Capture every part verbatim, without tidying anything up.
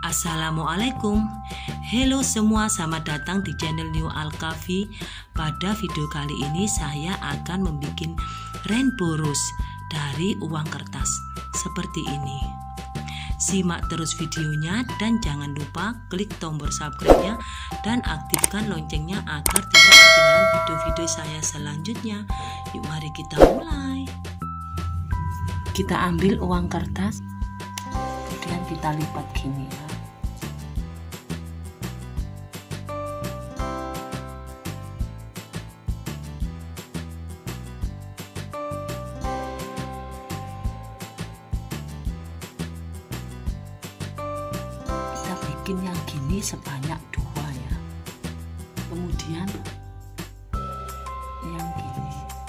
Assalamualaikum. Halo semua, selamat datang di channel New Alkafi. Pada video kali ini saya akan membuat rainbow rose dari uang kertas seperti ini. Simak terus videonya dan jangan lupa klik tombol subscribe-nya dan aktifkan loncengnya agar tidak ketinggalan video-video saya selanjutnya. Yuk mari kita mulai. Kita ambil uang kertas, kemudian kita lipat gini ya. Kita bikin yang gini sebanyak dua ya. Kemudian yang gini.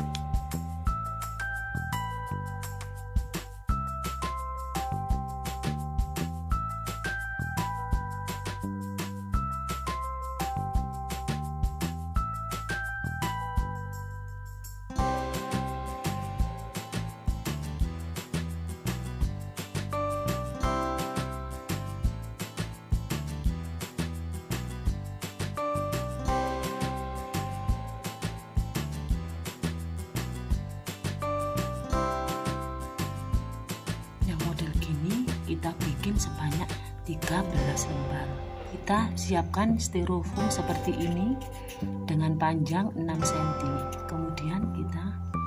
Kita bikin sebanyak tiga belas lembar. Kita siapkan styrofoam seperti ini dengan panjang enam sentimeter. Kemudian kita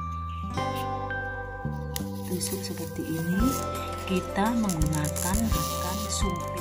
tusuk seperti ini. Kita menggunakan ikan sumpit.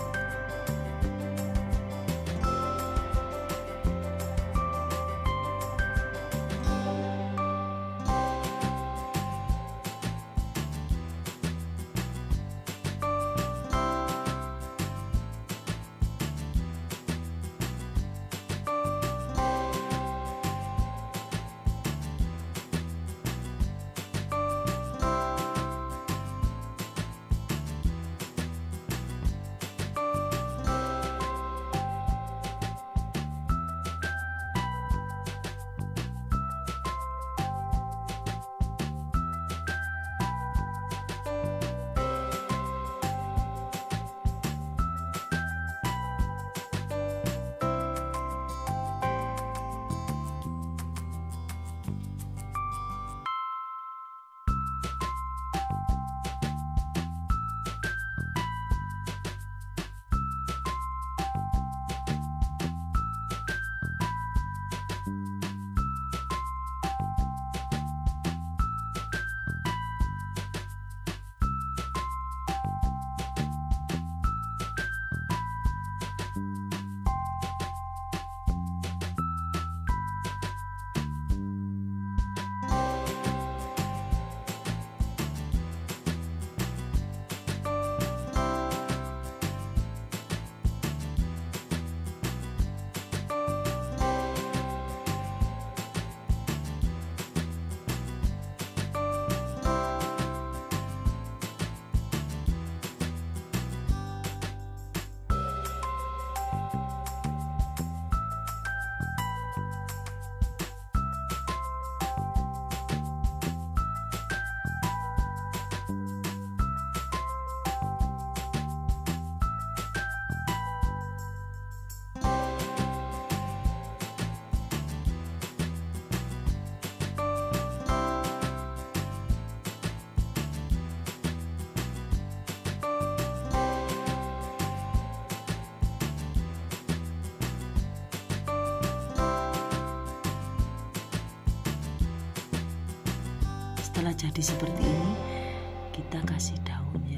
Setelah jadi seperti ini, kita kasih daun ya.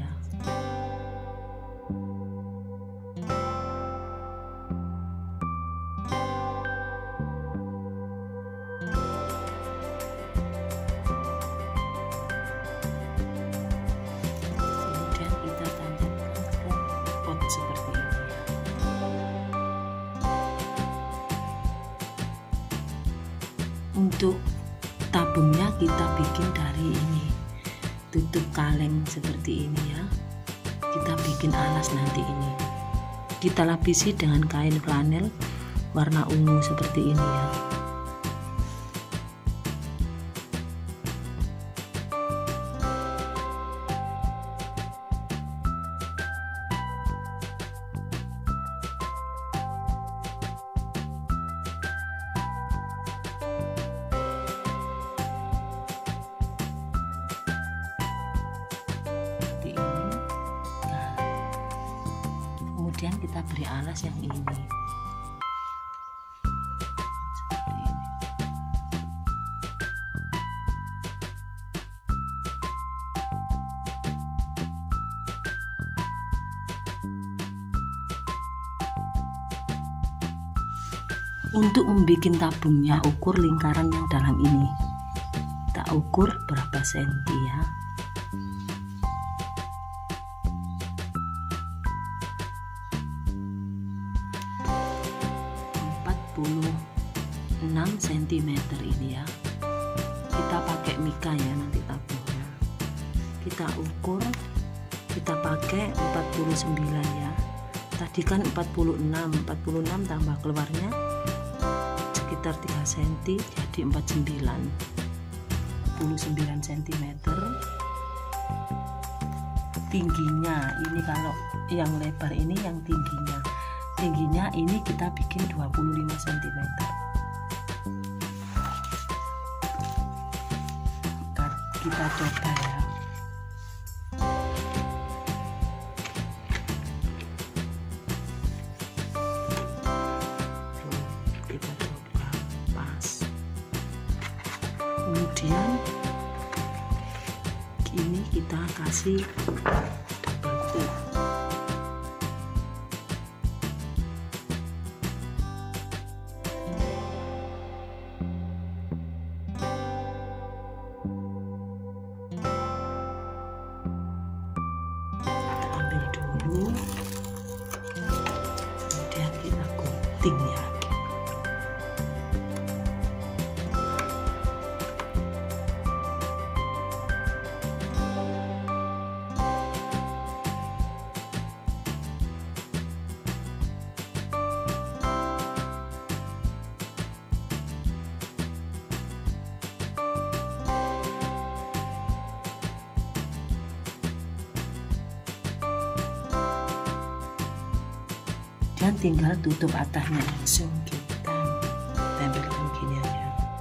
Kemudian kita tancapkan ke pot seperti ini ya. Untuk tabungnya kita bikin dari ini, tutup kaleng seperti ini ya. Kita bikin alas nanti ini. Kita lapisi dengan kain flanel warna ungu seperti ini ya. kemudian kita beri alas yang ini. Untuk membuat tabungnya, ukur lingkaran yang dalam ini. Kita ukur berapa senti ya. empat puluh enam sentimeter ini ya. Kita pakai mika ya nanti tabungnya. Kita ukur, kita pakai empat puluh sembilan ya. Tadi kan empat puluh enam, empat puluh enam tambah keluarnya sekitar tiga senti, jadi empat puluh sembilan, empat puluh sembilan sentimeter. Tingginya ini, kalau yang lebar ini yang tingginya tingginya ini kita bikin dua puluh lima sentimeter. Kita coba ya. Kemudian ini kita kasih double tip. Kita ambil dulu, kemudian kita gunting ya. Dan tinggal tutup atasnya, langsung kita tempelkan gini aja.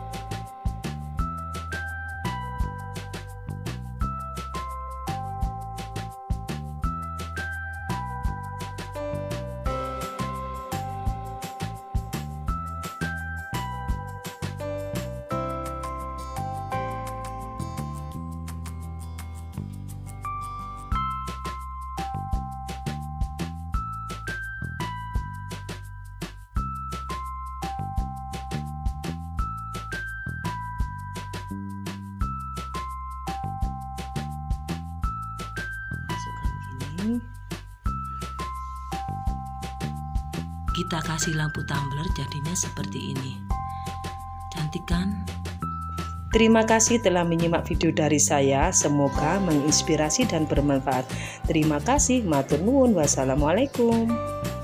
Kita kasih lampu tumbler, jadinya seperti ini. Cantik kan? Terima kasih telah menyimak video dari saya. Semoga menginspirasi dan bermanfaat. Terima kasih. Matur nuwun. Wassalamualaikum.